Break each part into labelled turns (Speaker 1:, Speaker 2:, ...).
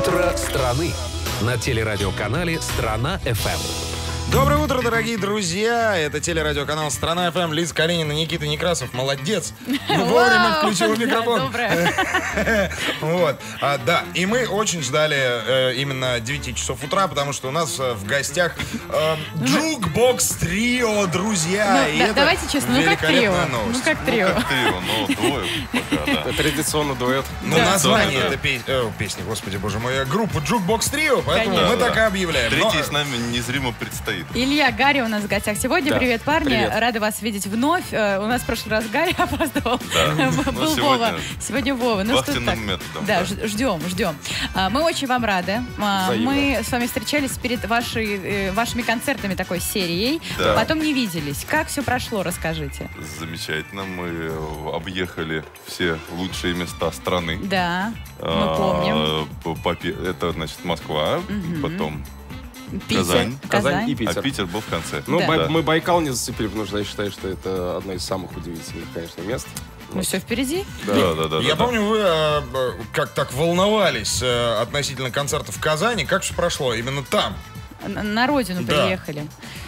Speaker 1: Утро страны на телерадиоканале «Страна-ФМ».
Speaker 2: Доброе утро, дорогие друзья! Это телерадиоканал «Страна-ФМ». Лиза Калинина, Никита Некрасов. Молодец! Вовремя включил микрофон. Вот. Да, и мы очень ждали именно 9 часов утра, потому что у нас в гостях Jukebox Trio, друзья.
Speaker 3: Давайте честно, ну как трио?
Speaker 2: Ну
Speaker 3: как трио?
Speaker 4: Ну, двое пока, да.
Speaker 5: Традиционно дуэт.
Speaker 2: Ну, название этой песни, господи боже мой, группа Jukebox Trio, поэтому мы так и объявляем.
Speaker 4: Третий с нами незримо предстоит.
Speaker 3: Илья, Гарри у нас в гостях сегодня.
Speaker 5: Да.
Speaker 3: Привет, парни.
Speaker 5: Привет.
Speaker 3: Рада вас видеть вновь. У нас в прошлый раз Гарри опоздывал.
Speaker 4: Да.
Speaker 3: Был Вова. Сегодня Вова. Ну, что так?
Speaker 4: Методом,
Speaker 3: да, ждем. Мы очень вам рады. Мы с вами встречались перед вашими концертами такой серией.
Speaker 4: Да.
Speaker 3: Потом не виделись. Как все прошло, расскажите.
Speaker 4: Замечательно. Мы объехали все лучшие места страны.
Speaker 3: Да, мы помним.
Speaker 4: Это, значит, Москва, потом
Speaker 3: Питер.
Speaker 5: Казань и Питер.
Speaker 4: А Питер был в конце.
Speaker 5: Ну,
Speaker 3: Да.
Speaker 5: мы Байкал не зацепили, потому что я считаю, что это одно из самых удивительных, конечно, мест.
Speaker 3: Ну, все впереди.
Speaker 4: Да.
Speaker 2: Я помню, вы как так волновались относительно концерта в Казани. Как все прошло именно там?
Speaker 3: На родину
Speaker 2: Да.
Speaker 3: приехали.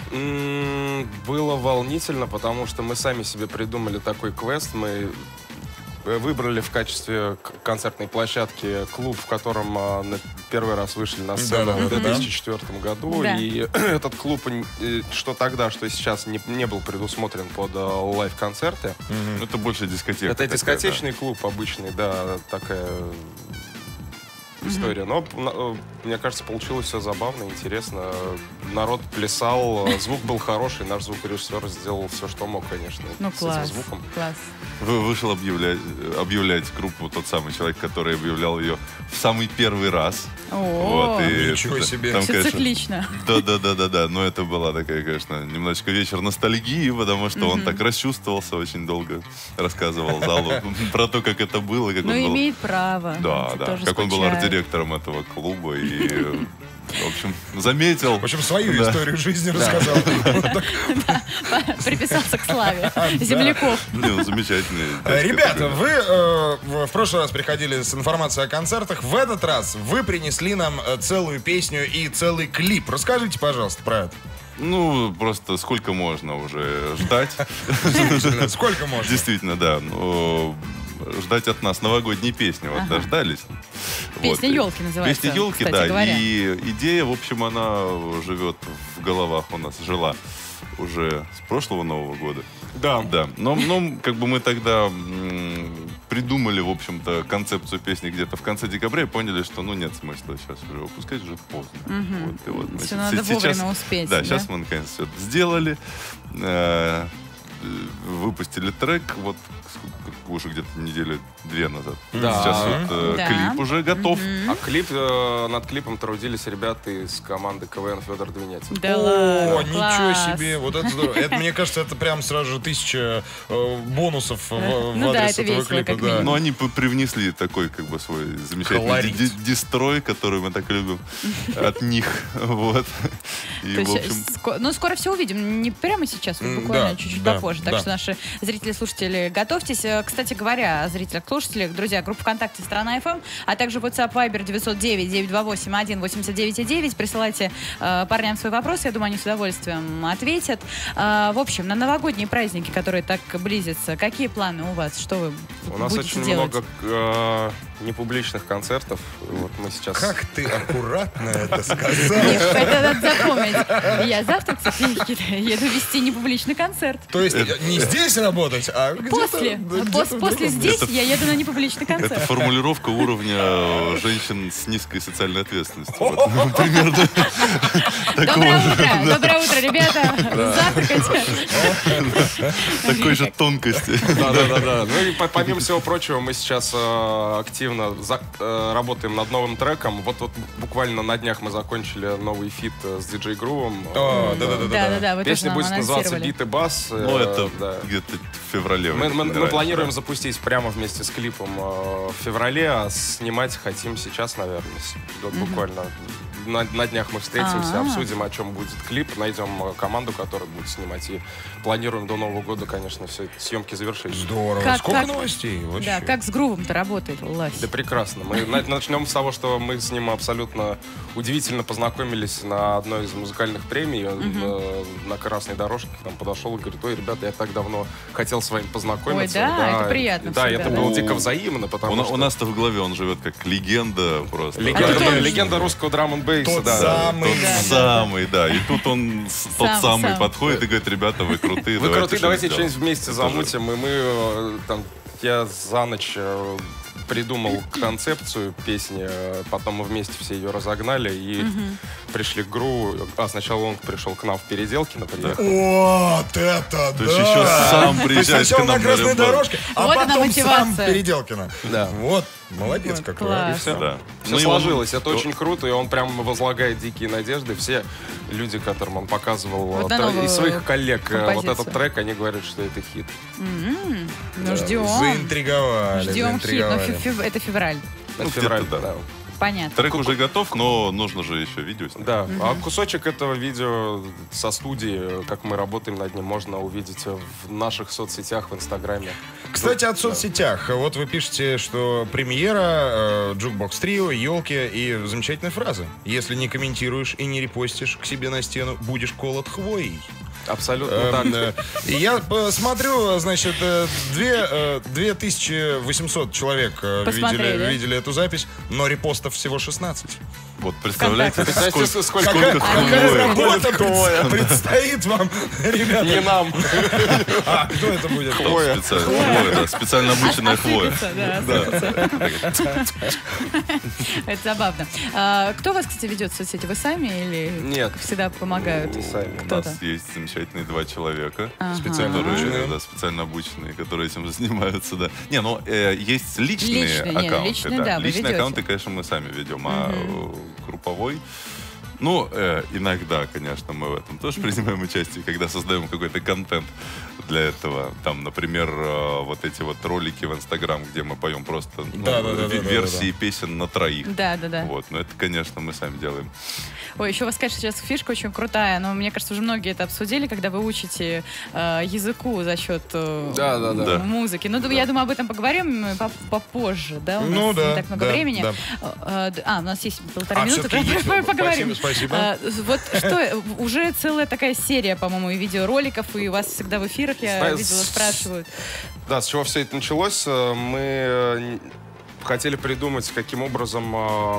Speaker 5: Было волнительно, потому что мы сами себе придумали такой квест. Мы выбрали в качестве концертной площадки клуб, в котором первый раз вышли на сцену в 2004 году.
Speaker 3: Да.
Speaker 5: И этот клуб, что тогда, что и сейчас, не был предусмотрен под лайв-концерты.
Speaker 4: Это больше дискотека.
Speaker 5: Это
Speaker 4: такая,
Speaker 5: дискотечный клуб обычный, да, такая история. Но, мне кажется, получилось все забавно, интересно. Народ плясал, звук был хороший, наш звукорежиссер сделал все, что мог, конечно,
Speaker 3: Ну,
Speaker 5: с
Speaker 3: класс.
Speaker 5: этим звуком.
Speaker 3: Класс.
Speaker 4: Вышел объявлять группу тот самый человек, который объявлял ее в самый первый раз.
Speaker 3: О,
Speaker 2: ничего себе.
Speaker 4: Там,
Speaker 3: все
Speaker 4: конечно,
Speaker 3: циклично.
Speaker 4: Да. Но это была такая, конечно, немножечко вечер ностальгии, потому что он так расчувствовался, очень долго рассказывал залу про то, как это было. Как
Speaker 3: Ну,
Speaker 4: он был...
Speaker 3: имеет право.
Speaker 4: Да.
Speaker 3: Тоже
Speaker 4: Как он был
Speaker 3: скучает.
Speaker 4: арт-директором этого клуба и, в общем, заметил.
Speaker 2: В общем, свою историю жизни рассказал.
Speaker 3: Приписался к славе земляков.
Speaker 4: Ну, замечательный. дядька
Speaker 2: Ребята,
Speaker 4: такой.
Speaker 2: вы в прошлый раз приходили с информацией о концертах. В этот раз вы принесли нам целую песню и целый клип. Расскажите, пожалуйста, про это.
Speaker 4: Ну, просто сколько можно уже ждать.
Speaker 2: Сколько можно?
Speaker 4: Действительно, да. Но ждать от нас новогодние песни. Вот дождались.
Speaker 3: Песня
Speaker 4: Вот.
Speaker 3: «Елки» называется,
Speaker 4: Песня «Елки»,
Speaker 3: кстати
Speaker 4: да.
Speaker 3: говоря.
Speaker 4: И идея, в общем, она живет в головах у нас, жила уже с прошлого Нового года.
Speaker 5: Да.
Speaker 4: Да. Но как бы мы тогда придумали, в общем-то, концепцию песни где-то в конце декабря и поняли, что, ну, нет смысла сейчас уже выпускать, уже поздно. Вот, и вот,
Speaker 3: Всё надо вовремя успеть,
Speaker 4: Да,
Speaker 3: да?
Speaker 4: сейчас мы, наконец, все это сделали. Выпустили трек, вот уже где-то недели-две назад.
Speaker 5: Да.
Speaker 4: Сейчас вот
Speaker 3: Да.
Speaker 4: клип уже готов.
Speaker 5: А над клипом трудились ребята из команды КВН Федор Двинятин.
Speaker 3: Да
Speaker 2: О,
Speaker 3: ладно,
Speaker 2: ничего
Speaker 3: класс.
Speaker 2: себе, вот это здорово. Это, мне кажется, это прям сразу же 1000 бонусов в
Speaker 3: Ну да,
Speaker 2: адрес
Speaker 3: это
Speaker 2: этого
Speaker 3: весело,
Speaker 2: клипа.
Speaker 3: как
Speaker 2: Да.
Speaker 3: минимум.
Speaker 4: Но они привнесли такой, как бы, свой замечательный
Speaker 2: Колорит.
Speaker 4: дистрой, который мы так любим от них. Вот. И,
Speaker 3: То
Speaker 4: в
Speaker 3: есть,
Speaker 4: общем,
Speaker 3: скоро все увидим. Не прямо сейчас, буквально
Speaker 2: да,
Speaker 3: чуть-чуть
Speaker 2: да,
Speaker 3: попозже. Так
Speaker 2: да.
Speaker 3: что наши зрители и слушатели, готовьтесь. Кстати говоря, о зрителях, слушателях, друзья, группа ВКонтакте «Страна-ФМ», а также WhatsApp Viber 909-928-189. Присылайте парням свои вопросы. Я думаю, они с удовольствием ответят. В общем, на новогодние праздники, которые так близятся, какие планы у вас? Что вы
Speaker 5: У нас
Speaker 3: будете
Speaker 5: очень
Speaker 3: делать?
Speaker 5: много непубличных концертов. Вот мы сейчас...
Speaker 2: Как ты аккуратно это сказал.
Speaker 3: Это надо запомнить. Я завтра, кстати, Никита, еду вести непубличный концерт.
Speaker 2: То есть не здесь работать, а где-то...
Speaker 3: После. После здесь я еду на непубличный
Speaker 4: это
Speaker 3: концерт.
Speaker 4: формулировка уровня женщин с низкой социальной ответственностью. Вот, примерно
Speaker 3: Доброе утро, ребята. Завтракайте.
Speaker 4: такой же тонкости.
Speaker 5: Да. Ну и помимо всего прочего, мы сейчас активно работаем над новым треком. Вот буквально на днях мы закончили новый фит с диджей Грувом.
Speaker 2: Да.
Speaker 3: Да, вы тоже
Speaker 5: Песня
Speaker 3: нам
Speaker 5: будет называться
Speaker 3: анонсировали.
Speaker 5: «Бит и бас».
Speaker 4: Ну, это
Speaker 5: Да.
Speaker 4: где-то феврале.
Speaker 5: Мы планируем запустить прямо вместе с клипом в феврале, а снимать хотим сейчас, наверное. Буквально на днях мы встретимся, обсудим, о чем будет клип, найдем команду, которая будет снимать. И планируем до Нового года, конечно, все эти съемки завершить.
Speaker 2: Здорово. Сколько новостей?
Speaker 3: Да, как с грувом-то работает, Лась?
Speaker 5: Да прекрасно. Мы начнем с того, что мы с ним абсолютно удивительно познакомились на одной из музыкальных премий. На красной дорожке к нам подошел и говорит: ой, ребята, я так давно хотел с вами познакомиться.
Speaker 3: Ой, да, это приятно.
Speaker 5: Да, это было дико взаимно, потому что...
Speaker 4: У нас-то в голове он живет как легенда просто.
Speaker 5: Легенда русского драм-н-бейса.
Speaker 2: Тот самый,
Speaker 4: да. И тут он тот самый подходит и говорит: ребята, вы крутые.
Speaker 5: Вы крутые, давайте что-нибудь вместе замутим. И мы там, я за ночь придумал концепцию песни, потом мы вместе все ее разогнали и пришли к ГРУ. Сначала он пришел к нам в Переделкино, приехал.
Speaker 2: Вот это да!
Speaker 4: То есть еще сам приезжаешь к нам
Speaker 2: на красной дорожке, а
Speaker 3: вот
Speaker 2: потом сам
Speaker 3: мотивация.
Speaker 2: Переделкино.
Speaker 5: Да.
Speaker 2: Вот, молодец какой.
Speaker 3: Класс.
Speaker 5: И все.
Speaker 4: Да.
Speaker 5: Все сложилось. Это очень круто, и он прям возлагает дикие надежды. Все люди, которым он показывал
Speaker 3: Вот
Speaker 5: из своих коллег вот
Speaker 3: композицию.
Speaker 5: этот трек, они говорят, что это хит.
Speaker 3: Ну, ждем.
Speaker 2: Заинтриговали.
Speaker 3: Ждем хит. Ну, это февраль.
Speaker 5: Это февраль,
Speaker 4: где-то,
Speaker 5: да.
Speaker 3: Понятно.
Speaker 4: Трек уже готов, но нужно же еще видео снять.
Speaker 5: Да, а кусочек этого видео со студии, как мы работаем над ним, можно увидеть в наших соцсетях, в Инстаграме.
Speaker 2: Кстати, о соцсетях. Вот вы пишете, что премьера, Jukebox Trio, елки и замечательная фраза. Если не комментируешь и не репостишь к себе на стену, будешь колот хвоей.
Speaker 5: Абсолютно так.
Speaker 2: И я посмотрю, значит, 2800 человек видели эту запись, но репостов всего 16.
Speaker 4: Вот представляете,
Speaker 5: Сколько
Speaker 2: Какая
Speaker 5: хвоя.
Speaker 2: работа предстоит вам, ребята?
Speaker 5: Не нам.
Speaker 2: А, кто это будет?
Speaker 5: Хвоя.
Speaker 4: Хвоя, да, специально обученная хвоя.
Speaker 3: Это забавно. Кто вас, кстати, ведет в соцсети? Вы сами или
Speaker 5: Нет.
Speaker 3: всегда помогают?
Speaker 5: Не сами.
Speaker 4: У
Speaker 3: Кто-то?
Speaker 4: нас есть замечательные 2 человека,
Speaker 2: Специально
Speaker 4: которые,
Speaker 2: обученные.
Speaker 4: да, специально обученные, которые этим занимаются, да. Не, ну, есть личные аккаунты.
Speaker 3: личные, да, вы
Speaker 4: Личные
Speaker 3: ведете.
Speaker 4: аккаунты, конечно, мы сами ведем, а групповой... Ну, иногда, конечно, мы в этом тоже принимаем участие, когда создаем какой-то контент для этого. Там, например, вот эти вот ролики в Инстаграм, где мы поем просто версии песен на троих.
Speaker 3: Да.
Speaker 4: Вот, но это, конечно, мы сами делаем.
Speaker 3: Ой, еще у вас, конечно, сейчас фишка очень крутая, но мне кажется, уже многие это обсудили, когда вы учите языку за счет
Speaker 5: Да.
Speaker 3: музыки. Ну, я думаю, об этом поговорим попозже, да? У нас не так много времени. У нас есть 1,5 минуты, давай поговорим.
Speaker 2: Спасибо.
Speaker 3: Вот что, уже целая такая серия, по-моему, видеороликов, и у вас всегда в эфирах, я видела, спрашивают.
Speaker 5: Да, с чего все это началось? Мы хотели придумать, каким образом,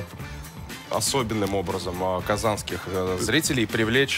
Speaker 5: особенным образом, казанских зрителей привлечь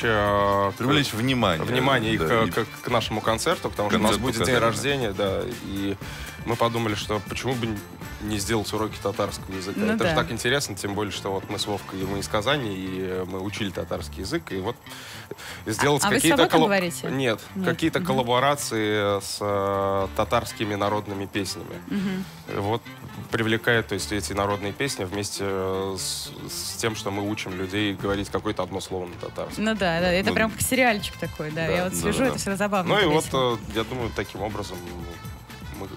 Speaker 5: внимание их к нашему концерту, потому что у нас будет день рождения, да, и мы подумали, что почему бы не сделать уроки татарского языка.
Speaker 3: Ну,
Speaker 5: это же так интересно, тем более, что вот мы с Вовкой, мы из Казани, и мы учили татарский язык, и вот сделать какие-то...
Speaker 3: вы говорите?
Speaker 5: Нет, какие-то коллаборации с татарскими народными песнями. Вот привлекает, то есть, эти народные песни вместе с тем, что мы учим людей говорить какое-то одно слово на татарском.
Speaker 3: Ну да, это прям как сериальчик такой, да. Я вот слежу, это всегда забавно.
Speaker 5: Ну и вот, я думаю, таким образом мы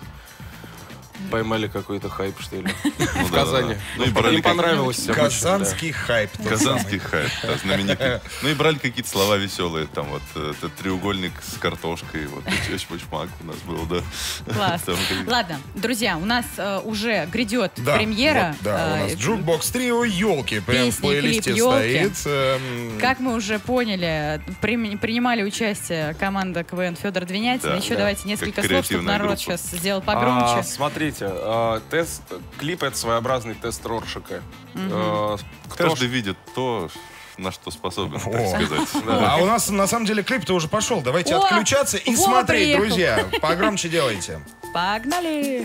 Speaker 5: поймали какой-то хайп, что ли, в Казани.
Speaker 4: Ну и брали
Speaker 5: им понравилось.
Speaker 2: Казанский хайп.
Speaker 4: Казанский хайп, да, знаменитый. Ну и брали какие-то слова веселые, там вот этот треугольник с картошкой, вот чеч-чеч-мак у нас был, да.
Speaker 3: Класс. Ладно, друзья, у нас уже грядет премьера.
Speaker 2: Вот, да, у нас Jukebox Trio, елки, прям в плейлисте стоит.
Speaker 3: Как мы уже поняли, принимали участие команда КВН Федор Двинятин. Еще давайте несколько слов, чтобы народ сейчас сделал погромче.
Speaker 5: Смотрите, клип — это своеобразный тест Роршака.
Speaker 4: Каждый видит то, на что способен, так сказать.
Speaker 2: А у нас на самом деле клип-то уже пошел. Давайте отключаться и смотреть, друзья. Погромче делайте.
Speaker 3: Погнали!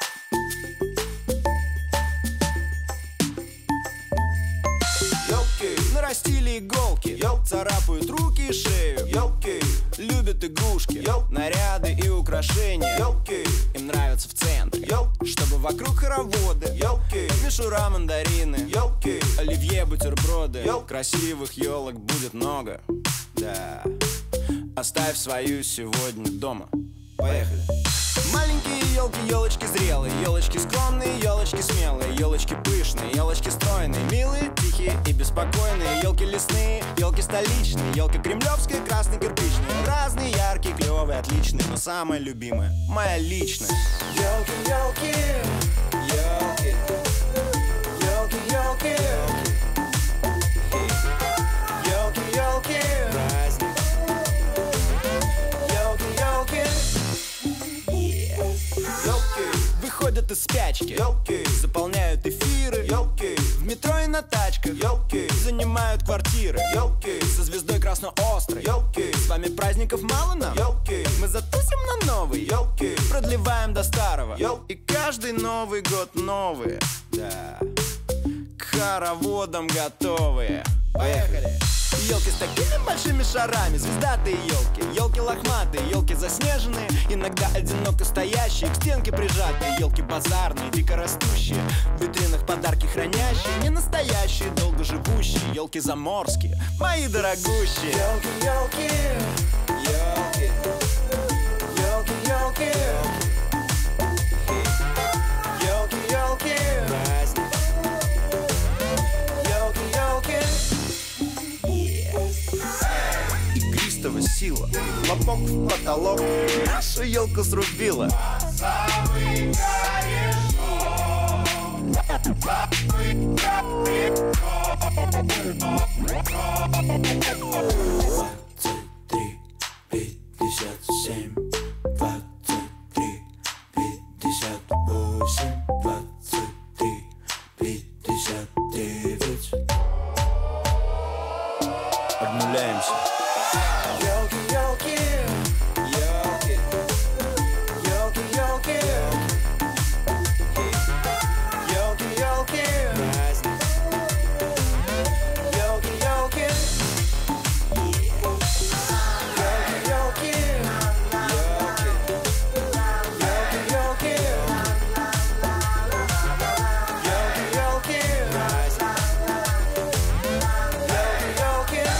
Speaker 6: Нарастили иголки, царапают руки и шею, любят игрушки, наряды и украшения, им нравится в центре, чтобы вокруг хороводы, мишура, мандарины, оливье, бутерброды, красивых елок будет много, да. Оставь свою сегодня дома. Поехали. Маленькие елки, елочки зрелые, елочки скромные, елочки смелые, елочки пышные, елочки стройные, милые, тихие и беспокойные, елки лесные, елки столичные, елки кремлевские, красные, кирпичные, разные, яркие, клевые, отличные, но самая любимая моя личная. Елки, елки, елки, елки, елки, елки, елки, праздник, елки, елки. Ёлки выходят из спячки, ёлки заполняют эфиры, ёлки в метро и на тачках, ёлки занимают квартиры, ёлки со звездой красноострой, ёлки с вами праздников мало нам, ёлки мы затусим на новый, ёлки продлеваем до старого, и каждый Новый год новые, да, к хороводам готовые. Поехали! Елки с такими большими шарами, звездатые елки, елки лохматые, елки заснеженные, иногда одиноко стоящие, к стенке прижатые, елки базарные, дикорастущие, в витринах подарки хранящие, не настоящие, долго живущие, елки заморские, мои дорогущие. Елки, елки, елки, елки, елки, елки, елки, праздник, елки, елки. Игристого сила, хлопок в потолок, нашу елку срубила. Обнуляемся. Елки, елки, елки, елки, елки, елки, елки, праздник, елки, елки, елки, елки, елки, елки, елки, праздник, елки, елки.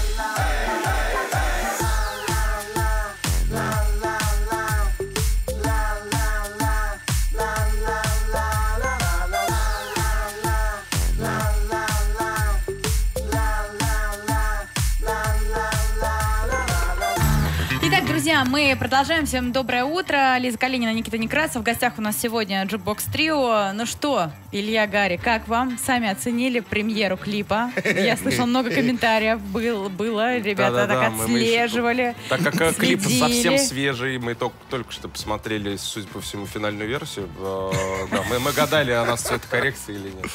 Speaker 3: Итак, друзья, мы продолжаем. Всем доброе утро. Лиза Калинина, Никита Некрасов. В гостях у нас сегодня Jukebox Trio. Ну что, Илья, Гарри, как вам? Сами оценили премьеру клипа. Я слышала много комментариев. Было. Ребята так отслеживали.
Speaker 5: Так как клип совсем свежий, мы только что посмотрели, судя по всему, финальную версию. Мы гадали, а нас цветокоррекция или нет.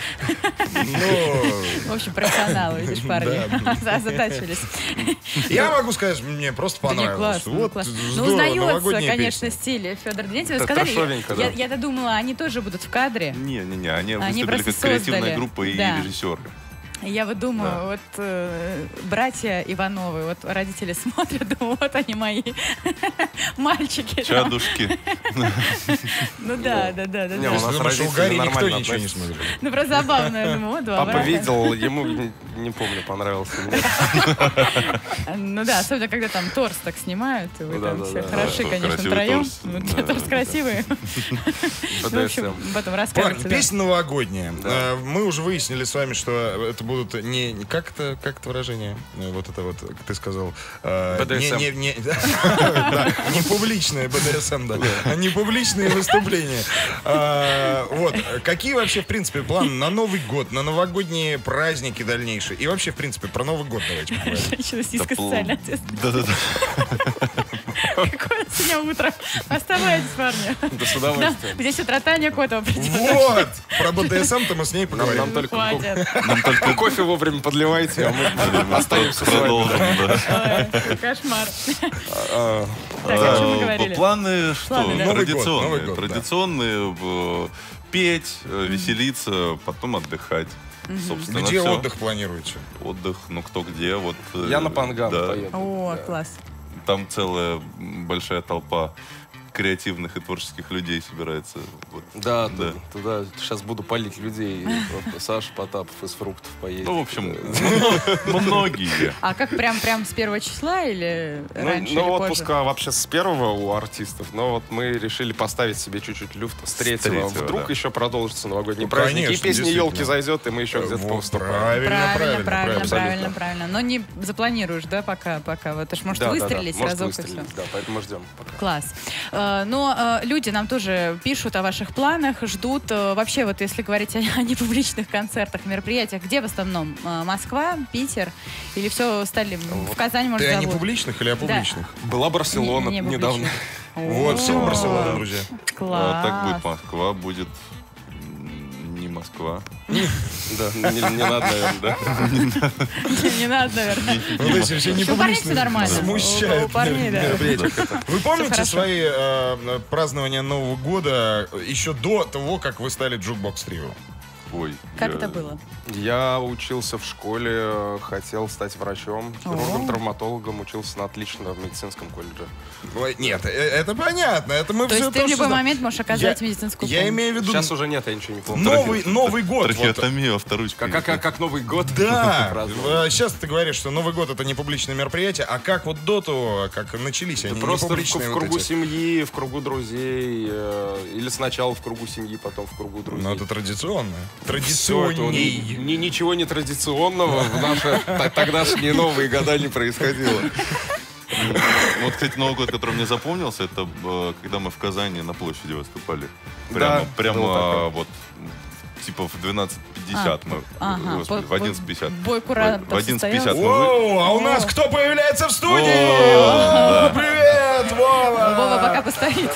Speaker 3: В общем, профессионалы, видишь, парни. Озадачились.
Speaker 2: Я могу сказать, мне просто понравилось.
Speaker 3: Классно,
Speaker 2: Вот,
Speaker 3: классно.
Speaker 2: здорово,
Speaker 3: Ну, узнается,
Speaker 2: новогодняя
Speaker 3: конечно,
Speaker 2: песня.
Speaker 3: стиль Федора Денисова.
Speaker 5: Это
Speaker 3: Сказали,
Speaker 5: трешовенько, да.
Speaker 3: я-то думала, они тоже будут в кадре.
Speaker 4: Не-не-не, они
Speaker 3: Они
Speaker 4: выступили
Speaker 3: просто
Speaker 4: как креативная
Speaker 3: создали.
Speaker 4: группа и
Speaker 3: Да.
Speaker 4: режиссеры.
Speaker 3: Я вот думаю, вот братья Ивановы, вот родители смотрят, думаю, вот они мои мальчики.
Speaker 4: Чадушки.
Speaker 3: Ну да.
Speaker 5: Не, у
Speaker 2: То есть,
Speaker 5: нас
Speaker 2: думаешь, у
Speaker 5: родители
Speaker 2: Гарри никто
Speaker 5: нормально
Speaker 2: ничего не
Speaker 5: относятся.
Speaker 2: смотрит?
Speaker 3: Ну просто забавно, я думаю, вот два
Speaker 5: Папа
Speaker 3: брата.
Speaker 5: видел, ему, не помню, понравился или нет.
Speaker 3: Ну да, особенно когда там торс так снимают, и вы там все
Speaker 5: Да.
Speaker 3: хороши,
Speaker 4: Да,
Speaker 3: конечно,
Speaker 4: красивый
Speaker 3: втроем.
Speaker 4: торс.
Speaker 3: Ну,
Speaker 4: Да,
Speaker 3: торс
Speaker 4: да.
Speaker 3: красивый. Ну, в общем, об этом расскажете.
Speaker 2: Парни, песня новогодняя.
Speaker 5: Да.
Speaker 2: Мы уже выяснили с вами, что это будут не как это выражение, вот это вот, как ты сказал,
Speaker 5: БДСМ.
Speaker 2: не публичные БДСМ, да, а не публичные выступления. Вот, какие вообще, в принципе, планы на Новый год, на новогодние праздники дальнейшие? И вообще, в принципе, про Новый год давайте поговорим.
Speaker 3: Женщина сиска социальная ответственность.
Speaker 4: Да-да-да.
Speaker 3: Какое сегодня утро. Оставайтесь, парни.
Speaker 5: Да с удовольствием.
Speaker 3: Здесь утро Таня Котова придет.
Speaker 2: Вот! Про БДСМ-то мы с ней
Speaker 5: Нам
Speaker 2: поговорим.
Speaker 5: только
Speaker 3: Хватит.
Speaker 5: кофе вовремя подливайте, а мы остаемся с вами.
Speaker 4: Продолжим, да.
Speaker 3: Ой, кошмар. Так, о чем мы говорили?
Speaker 4: Планы что?
Speaker 3: Планы, да.
Speaker 2: Новый
Speaker 4: Традиционные.
Speaker 2: год, да.
Speaker 4: Традиционные. Петь, веселиться, потом отдыхать. Собственно,
Speaker 2: Где
Speaker 4: всё.
Speaker 2: отдых планируете?
Speaker 4: Отдых, ну кто где. Вот,
Speaker 5: Я на Панган
Speaker 4: да.
Speaker 5: поеду.
Speaker 3: О,
Speaker 5: Да.
Speaker 3: класс.
Speaker 4: Там целая большая толпа креативных и творческих людей собирается. Вот.
Speaker 5: Да, туда сейчас буду палить людей. Вот Саша Потапов из «Фруктов» поедет.
Speaker 4: Ну, в общем, многие.
Speaker 3: А как прям с 1 числа или раньше или позже?
Speaker 5: Отпуска вообще с 1 у артистов, но вот мы решили поставить себе чуть-чуть люфта с 3. Вдруг еще продолжится новогодний праздник, и песня «Елки» зайдет, и мы еще где-то повыступаем.
Speaker 3: Правильно. Но не запланируешь, да, пока? Вот это ж может выстрелить разок и все.
Speaker 5: Да, поэтому ждем.
Speaker 3: Класс. Но люди нам тоже пишут о ваших планах, ждут. Вообще, вот если говорить о непубличных концертах, мероприятиях, где в основном? Москва, Питер? Или все стали в Казани, может,
Speaker 2: Ты о
Speaker 3: зовут?
Speaker 2: непубличных или о публичных?
Speaker 5: Была Барселона
Speaker 3: Не
Speaker 5: недавно.
Speaker 2: Вот, все в Барселону, друзья.
Speaker 3: Класс.
Speaker 4: Так будет Москва, будет не Москва.
Speaker 5: Да, не надо, наверное, да?
Speaker 3: Не надо, наверное.
Speaker 2: Вот эти все
Speaker 3: У парней все
Speaker 2: непубличные
Speaker 3: нормально.
Speaker 2: смущают
Speaker 3: У парней, да.
Speaker 2: мероприятия. Вы помните
Speaker 3: хорошо.
Speaker 2: свои празднования Нового года еще до того, как вы стали Jukebox Trio?
Speaker 4: Ой.
Speaker 3: Как это было?
Speaker 5: Я учился в школе, хотел стать врачом, хирургом, травматологом, учился на отлично в медицинском колледже.
Speaker 2: Ой, нет, это понятно. Это мы
Speaker 3: То
Speaker 2: все
Speaker 3: есть ты в любой момент можешь оказать медицинскую помощь?
Speaker 2: Я имею в виду
Speaker 5: Сейчас уже нет, я ничего не помню.
Speaker 2: Новый год. вот.
Speaker 4: Трахеотомия, авторучка.
Speaker 5: Как Новый год?
Speaker 2: Да,
Speaker 5: праздновали.
Speaker 2: сейчас ты говоришь, что Новый год это не публичное мероприятие, а как вот до того, как начались они,
Speaker 5: Просто
Speaker 2: непубличные
Speaker 5: в
Speaker 2: вот
Speaker 5: кругу
Speaker 2: эти?
Speaker 5: семьи, в кругу друзей, или сначала в кругу семьи, потом в кругу друзей.
Speaker 2: Ну это традиционно.
Speaker 5: Всё это
Speaker 2: Традиционней.
Speaker 5: ничего не традиционного в наши тогдашние новые года не происходило.
Speaker 4: Вот, кстати, Новый год, который мне запомнился, это когда мы в Казани на площади выступали.
Speaker 5: Да,
Speaker 4: Прямо
Speaker 5: было такое.
Speaker 4: вот типа в 12:50 мы, господи, в 11:50.
Speaker 3: Бой курантов
Speaker 4: В 11:50
Speaker 3: состоялся?
Speaker 4: мы
Speaker 2: Воу, а у нас кто появляется в студии?
Speaker 4: О,
Speaker 2: О, привет, Вова!
Speaker 3: Вова пока постоит.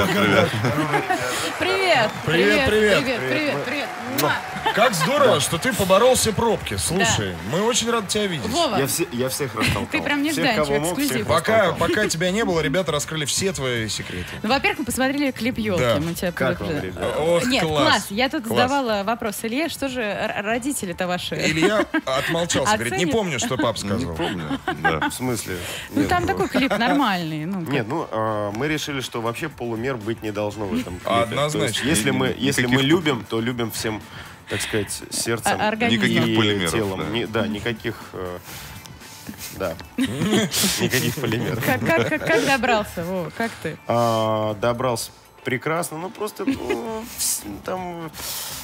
Speaker 4: Привет.
Speaker 3: Привет. Муа.
Speaker 2: Как здорово, что ты поборол все пробки. Слушай, мы очень рады тебя видеть.
Speaker 3: Вова,
Speaker 7: Я всех растолкал.
Speaker 3: ты прям
Speaker 7: Всех,
Speaker 3: нежданчик,
Speaker 7: кого мог,
Speaker 3: эксклюзив.
Speaker 7: всех
Speaker 2: Пока тебя не было, ребята раскрыли все твои секреты.
Speaker 3: Ну, во-первых, мы посмотрели клип «Елки».
Speaker 2: Да.
Speaker 3: Мы тебя
Speaker 7: Как вам,
Speaker 3: привыкли.
Speaker 7: ребята?
Speaker 2: Ох,
Speaker 3: Нет, класс. Я тут
Speaker 2: Класс.
Speaker 3: задавала вопрос Илье, что же родители-то ваши?
Speaker 2: Илья отмолчался, говорит, не
Speaker 3: Оценит?
Speaker 2: помню, что пап
Speaker 4: Не
Speaker 2: сказал.
Speaker 4: помню. Да.
Speaker 7: В смысле?
Speaker 3: Ну,
Speaker 7: Нет,
Speaker 3: там такой клип нормальный. Ну,
Speaker 7: Нет, мы решили, что вообще полумер быть не должно в этом клипе.
Speaker 2: Однозначно.
Speaker 7: То есть, если мы любим, то любим всем, так сказать, сердцем
Speaker 3: Организм.
Speaker 4: Никаких
Speaker 7: и
Speaker 4: полимеров,
Speaker 7: телом.
Speaker 4: да.
Speaker 7: Никаких... Да. Никаких полимеров.
Speaker 3: Как добрался, Вова? Как ты?
Speaker 7: Добрался прекрасно, ну просто там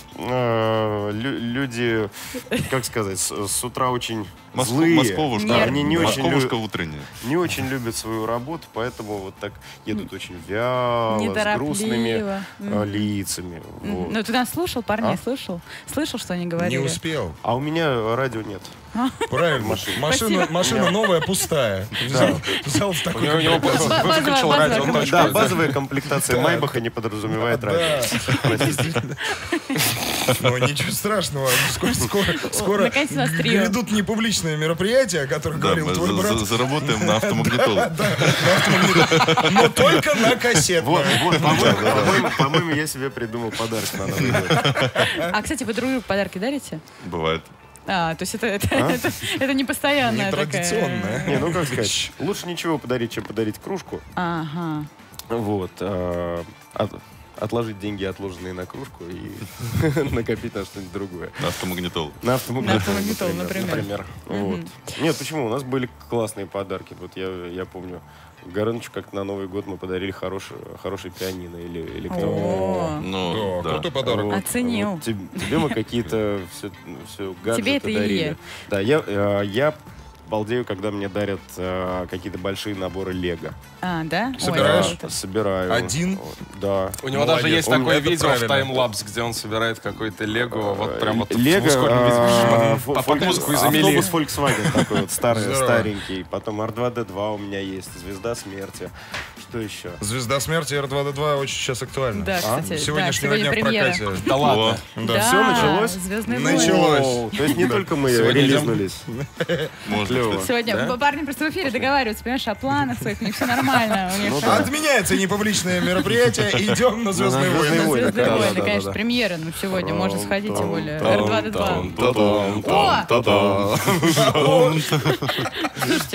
Speaker 7: люди, как сказать, с утра очень злые.
Speaker 4: Московушка.
Speaker 7: Они не очень
Speaker 4: Московушка утренняя.
Speaker 7: не очень любят свою работу, поэтому вот так едут очень вяло, с
Speaker 3: Неторопливо.
Speaker 7: грустными лицами. Вот.
Speaker 3: Ну, ты нас слушал, парней слушал? Слышал, что они
Speaker 2: Не
Speaker 3: говорили?
Speaker 2: успел.
Speaker 7: А у меня радио нет.
Speaker 2: Правильно. Машина новая, пустая. Взял в
Speaker 5: У
Speaker 2: такой
Speaker 5: него
Speaker 2: комплект.
Speaker 5: выключил
Speaker 3: базовая
Speaker 5: радио.
Speaker 3: комплектация.
Speaker 7: Да, базовая комплектация Майбаха не подразумевает радио.
Speaker 2: Ну, ничего страшного. Скоро
Speaker 3: Наконец у нас трио.
Speaker 2: грядут непубличные мероприятия, о которых
Speaker 4: Да,
Speaker 2: говорил твой
Speaker 4: мы
Speaker 2: брат.
Speaker 4: заработаем на автомагнитолу.
Speaker 2: Но только на
Speaker 7: Вот,
Speaker 2: кассетную.
Speaker 7: по-моему, я себе придумал подарок на Новый год.
Speaker 3: А, кстати, вы друг другу подарки дарите?
Speaker 4: Бывает.
Speaker 3: То есть это не постоянная такая...
Speaker 2: Нетрадиционная.
Speaker 7: Не, ну как сказать, лучше ничего подарить, чем подарить кружку.
Speaker 3: Ага.
Speaker 7: Вот. Отложить деньги, отложенные на кружку, и накопить на что-нибудь другое.
Speaker 4: На автомагнитолу.
Speaker 7: На
Speaker 3: автомагнитолу, например.
Speaker 7: Например. Вот. Нет, почему? У нас были классные подарки. Вот я помню, Горынычу как-то на Новый год мы подарили хороший пианино или электронное.
Speaker 3: О,
Speaker 4: Ну,
Speaker 2: Да,
Speaker 4: да.
Speaker 2: крутой подарок.
Speaker 7: Вот.
Speaker 3: Оценил.
Speaker 7: Вот тебе мы какие-то все гаджеты
Speaker 3: Тебе это
Speaker 7: дарили.
Speaker 3: Илье.
Speaker 7: Да, я балдею, когда мне дарят какие-то большие наборы Лего.
Speaker 3: Да? Ой,
Speaker 2: Собираешь?
Speaker 3: круто.
Speaker 7: Собираю.
Speaker 2: Один?
Speaker 7: Вот, да.
Speaker 5: У него
Speaker 2: Молодец.
Speaker 5: даже есть
Speaker 2: Он-
Speaker 5: такое
Speaker 2: это
Speaker 5: видео
Speaker 2: правильно.
Speaker 5: в таймлапс, где он собирает какой-то Лего, вот прям вот
Speaker 7: Лего,
Speaker 5: в ускоренном под музыку из Эмили.
Speaker 7: автобус Volkswagen такой вот
Speaker 2: Здорово.
Speaker 7: старенький. Потом R2-D2 у меня есть, Звезда смерти. Что еще?
Speaker 2: Звезда смерти R2D2 очень сейчас актуально.
Speaker 3: Да, кстати,
Speaker 2: С сегодняшнего
Speaker 3: да,
Speaker 2: дня в
Speaker 3: премьера.
Speaker 2: прокате.
Speaker 5: Да ладно.
Speaker 2: Да.
Speaker 7: Всё началось?
Speaker 3: «Звездные
Speaker 2: Началось.
Speaker 3: войны».
Speaker 7: О, то есть не только мы
Speaker 2: Сегодня
Speaker 7: релизнулись.
Speaker 4: Можно,
Speaker 7: Клево.
Speaker 4: кстати.
Speaker 3: Сегодня парни просто в эфире договариваются, понимаешь, о планах своих, у них все нормально. У них
Speaker 7: Ну
Speaker 3: всё-
Speaker 7: да.
Speaker 2: Отменяется непубличное мероприятие, идем на «Звездные
Speaker 7: «Звездные
Speaker 2: войны».
Speaker 7: войны».
Speaker 3: «Звездные
Speaker 7: Да,
Speaker 3: войны»,
Speaker 7: да,
Speaker 3: конечно,
Speaker 7: да.
Speaker 3: премьера, ну, сегодня можно сходить, тем более.
Speaker 7: Та-дам,
Speaker 3: R2-D2.
Speaker 7: та-дам,
Speaker 3: Слушайте,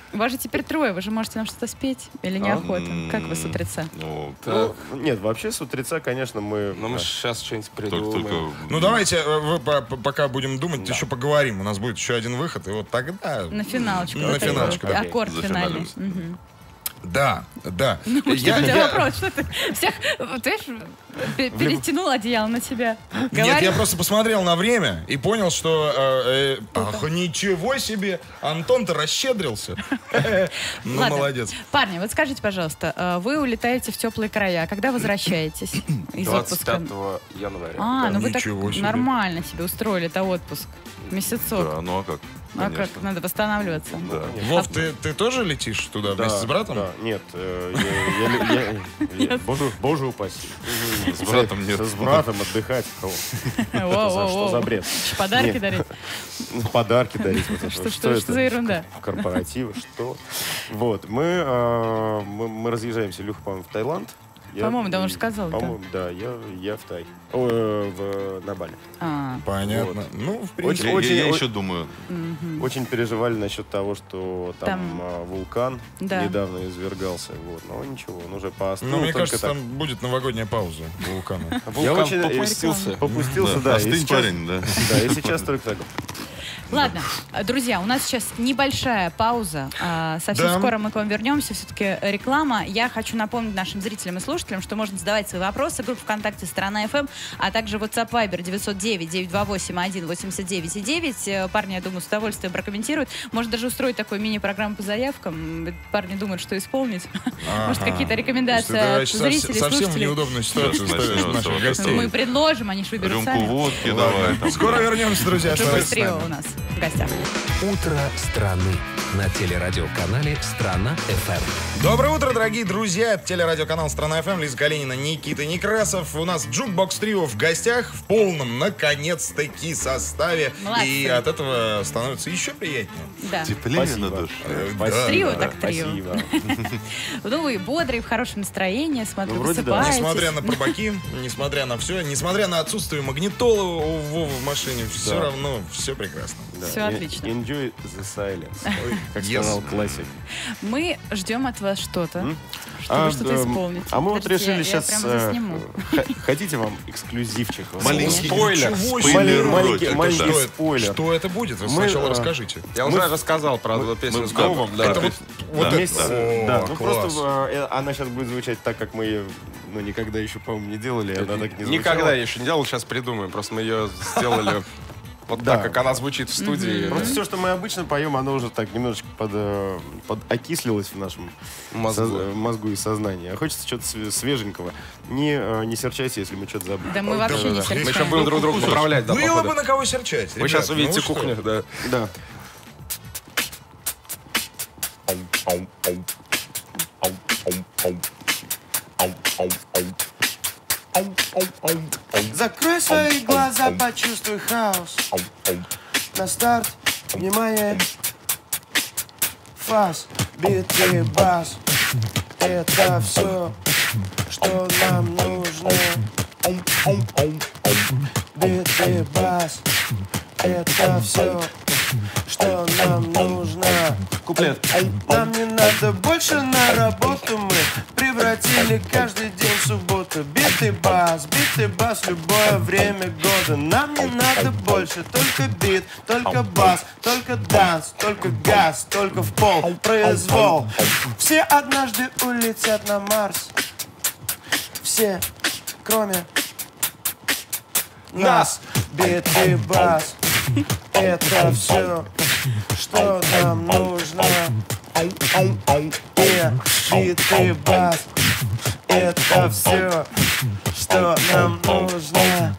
Speaker 3: У вас же теперь трое, вы же можете нам что-то спеть или неохота? Как вы с утреца?
Speaker 4: Ну,
Speaker 7: Нет, вообще с утреца, конечно, мы...
Speaker 5: Ну, мы сейчас что-нибудь
Speaker 4: только...
Speaker 5: придумаем.
Speaker 2: Ну, давайте, пока будем думать, еще поговорим. У нас будет еще один выход, и вот тогда...
Speaker 3: На финалочку.
Speaker 2: На финалочку, да.
Speaker 3: Аккорд финальный.
Speaker 4: Зафиналимся.
Speaker 3: Мгм.
Speaker 2: Да.
Speaker 3: Что у тебя вопрос? Что ты всех, ты перетянул одеяло на себя?
Speaker 2: Нет, я просто посмотрел на время и понял, что... ах, ничего себе! Антон-то расщедрился. Ну,
Speaker 3: Ладно.
Speaker 2: молодец.
Speaker 3: Парни, вот скажите, пожалуйста, вы улетаете в теплые края. Когда возвращаетесь из отпуска?
Speaker 5: 25 января.
Speaker 3: Ну вы так
Speaker 2: Ничего себе.
Speaker 3: нормально себе устроили это отпуск. Месяцок.
Speaker 4: Да, ну а как?
Speaker 3: А
Speaker 4: Конечно.
Speaker 3: как? Надо восстанавливаться.
Speaker 4: Да.
Speaker 2: Вов, ты тоже летишь туда вместе с братом?
Speaker 7: Да, нет, боже упаси.
Speaker 4: С братом нет.
Speaker 7: С братом отдыхать. Что за бред?
Speaker 3: Подарки
Speaker 7: Нет.
Speaker 3: дарить?
Speaker 7: Подарки дарить.
Speaker 3: Что за ерунда?
Speaker 7: Корпоративы, что? Вот, мы разъезжаемся, Илюха, по-моему, в Таиланд.
Speaker 3: По-моему, да, он же сказал.
Speaker 7: По-моему, да, я в Тай. На Бали.
Speaker 2: Понятно.
Speaker 7: Вот.
Speaker 2: Ну, в принципе...
Speaker 4: Я еще думаю.
Speaker 7: Очень переживали насчет того, что там вулкан
Speaker 3: Да.
Speaker 7: недавно извергался. Вот. Но ничего, он уже поостыл.
Speaker 2: Ну, мне
Speaker 7: только
Speaker 2: кажется,
Speaker 7: так.
Speaker 2: там будет новогодняя пауза вулкана.
Speaker 7: Я
Speaker 5: Вулкан
Speaker 7: очень
Speaker 5: попустился.
Speaker 7: Попустился, да.
Speaker 4: Остынь,
Speaker 7: и сейчас-
Speaker 4: парень, да.
Speaker 7: Да, и сейчас только так.
Speaker 3: Ладно, друзья, у нас сейчас небольшая пауза. Совсем
Speaker 2: Да.
Speaker 3: скоро мы к вам вернемся. Все-таки реклама. Я хочу напомнить нашим зрителям и слушателям, что можно задавать свои вопросы. Группа ВКонтакте «Страна ФМ», а также WhatsApp Viber 909-928-189. Парни, я думаю, с удовольствием прокомментируют. Может даже устроить такую мини-программу по заявкам. Парни думают, что исполнить. Может, какие-то рекомендации от зрителей,
Speaker 2: Совсем в
Speaker 3: слушателей.
Speaker 2: неудобную ситуацию
Speaker 4: Сейчас
Speaker 2: ставишь
Speaker 4: начнется
Speaker 2: наших
Speaker 4: вот
Speaker 2: гостей.
Speaker 3: Мы предложим, они ж выберут
Speaker 4: Рюмку
Speaker 3: сами.
Speaker 4: водки давай. там.
Speaker 2: Скоро вернемся, друзья.
Speaker 3: Джо
Speaker 2: Оставайтесь с
Speaker 3: Трио
Speaker 2: нами.
Speaker 3: у нас в гостях.
Speaker 1: «Утро страны» на телерадиоканале «Страна ФМ».
Speaker 2: Доброе утро, дорогие друзья. Это телерадиоканал «Страна ФМ», Лиза Калинина, Никита Некрасов. У нас Джукбокс Трио в гостях в полном, наконец-таки, составе.
Speaker 3: Молодцы.
Speaker 2: И от этого становится еще приятнее.
Speaker 3: Да.
Speaker 4: Теплее на
Speaker 7: Спасибо.
Speaker 4: душе.
Speaker 2: Да,
Speaker 3: Трио
Speaker 2: да.
Speaker 3: так трио.
Speaker 7: Спасибо.
Speaker 3: Ну, вы бодрый, в хорошем настроении, смотрю,
Speaker 7: Ну, вроде да.
Speaker 3: высыпаетесь.
Speaker 2: Несмотря на пробаки, несмотря на все, несмотря на отсутствие магнитолы у Вовы в машине, все
Speaker 7: Да.
Speaker 2: равно все прекрасно.
Speaker 7: Да.
Speaker 3: Всё отлично.
Speaker 7: Enjoy the silence. Как
Speaker 2: Yes.
Speaker 7: сказал классик.
Speaker 3: Мы ждем от вас что-то, чтобы что-то
Speaker 7: да,
Speaker 3: исполнить.
Speaker 7: А мы вот
Speaker 3: Подождите,
Speaker 7: решили
Speaker 3: я
Speaker 7: сейчас...
Speaker 3: прямо засниму.
Speaker 7: Хотите вам эксклюзивчик?
Speaker 4: Маленький
Speaker 5: Спойлер.
Speaker 2: Ничего
Speaker 7: Маленький-
Speaker 2: себе.
Speaker 7: маленький
Speaker 2: Что это?
Speaker 7: спойлер.
Speaker 2: Что это будет? Вы
Speaker 7: Мы,
Speaker 2: сначала расскажите.
Speaker 5: Я уже рассказал про песню с Говом.
Speaker 4: да.
Speaker 2: Это вот
Speaker 4: Да,
Speaker 2: это-
Speaker 4: да.
Speaker 2: О,
Speaker 7: Да, ну
Speaker 2: класс.
Speaker 7: просто она сейчас будет звучать так, как мы ее никогда еще, по-моему, не делали. Она так не звучала.
Speaker 5: Никогда я еще не делал, сейчас придумаем. Просто мы ее сделали вот
Speaker 7: Да.
Speaker 5: так, как она звучит в студии.
Speaker 7: Просто все, что мы обычно поем, оно уже так немножечко подокислилось в нашем мозгу и сознании. А хочется чего-то свеженького. Не серчайте, если мы что-то забыли.
Speaker 3: Да мы вообще не
Speaker 5: Мы еще
Speaker 3: серчаем.
Speaker 5: будем друг друга поправлять. Да,
Speaker 2: Было
Speaker 5: походу.
Speaker 2: бы на кого серчать.
Speaker 5: Вы сейчас
Speaker 2: ребят,
Speaker 5: увидите
Speaker 2: ну что?
Speaker 5: кухню, да.
Speaker 7: Да.
Speaker 8: Закрой свои глаза, почувствуй хаос. На старт, внимание. Фас, биты, бас. Это все, что нам нужно. Биты, бас. Это все, что нам нужно. Куплет. Нам не надо больше на работу, мы превратили каждый день в субботу. Битый бас, любое время года. Нам не надо больше, только бит, только бас, только данс, только газ, только в пол, произвол. Все однажды улетят на Марс. Все, кроме нас. Битый бас, это все, что нам нужно. Битый бас, это все, что нам нужно.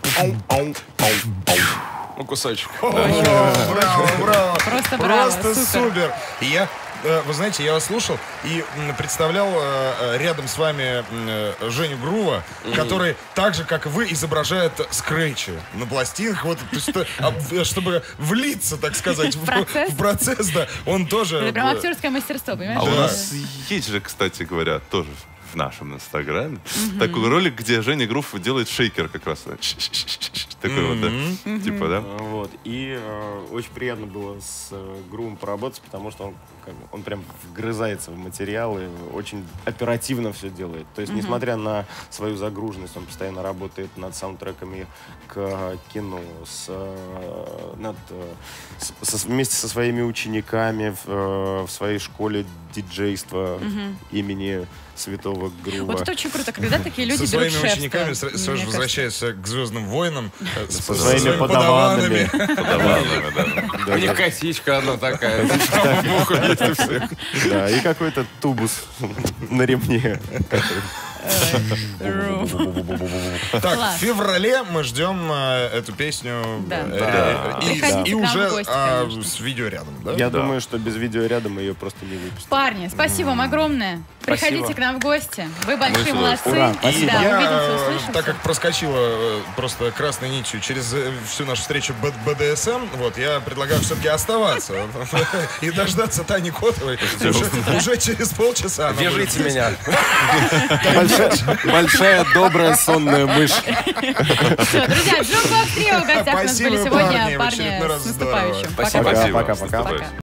Speaker 5: Ну, кусочек.
Speaker 2: Браво.
Speaker 3: Просто браво,
Speaker 2: Просто
Speaker 3: супер.
Speaker 2: супер. Вы знаете, я вас слушал и представлял рядом с вами Женю Грува, который так же, как и вы, изображает скретчи на пластинках. Вот, то есть, чтобы влиться, так сказать, в процесс, да, он тоже...
Speaker 3: Это прям актерское мастерство, понимаешь?
Speaker 4: А у нас есть же, кстати говоря, тоже в нашем инстаграме такой ролик, где Женя Грув делает шейкер как раз. Такой вот, да. Типа, да?
Speaker 7: Вот. И очень приятно было с Грувом поработать, потому что он прям вгрызается в материалы, очень оперативно все делает. То есть, несмотря на свою загруженность, он постоянно работает над саундтреками к кино, вместе со своими учениками в своей школе диджейства имени Святого Грува.
Speaker 3: Вот это очень круто, когда такие люди
Speaker 2: со
Speaker 3: берут
Speaker 2: своими
Speaker 3: шефство.
Speaker 2: учениками сразу возвращаются к «Звездным войнам»,
Speaker 7: со своими подаванами.
Speaker 5: У них косичка одна такая.
Speaker 7: Да, и какой-то тубус на ремне.
Speaker 2: Так, в феврале мы ждем эту песню и уже с видеорядом, да?
Speaker 7: Я думаю, что без видеоряда мы ее просто не выпустим.
Speaker 3: Парни, спасибо вам огромное. Приходите к нам в гости. Вы большие молодцы.
Speaker 7: Ура, спасибо.
Speaker 3: Да,
Speaker 2: Я,
Speaker 3: увидимся, услышимся.
Speaker 2: так как проскочила просто красной нитью через всю нашу встречу БДСМ, вот, я предлагаю все-таки оставаться и дождаться Тани Котовой уже через полчаса.
Speaker 5: Вяжите меня. Большая, добрая, сонная мышь.
Speaker 3: Все, друзья, Джукбокс Трио в гостях у нас были
Speaker 2: Спасибо,
Speaker 3: сегодня.
Speaker 2: парни, в очередной раз
Speaker 3: С
Speaker 2: здорово.
Speaker 3: наступающим.
Speaker 5: Спасибо.
Speaker 3: Пока.
Speaker 7: Пока-пока.
Speaker 3: Пока.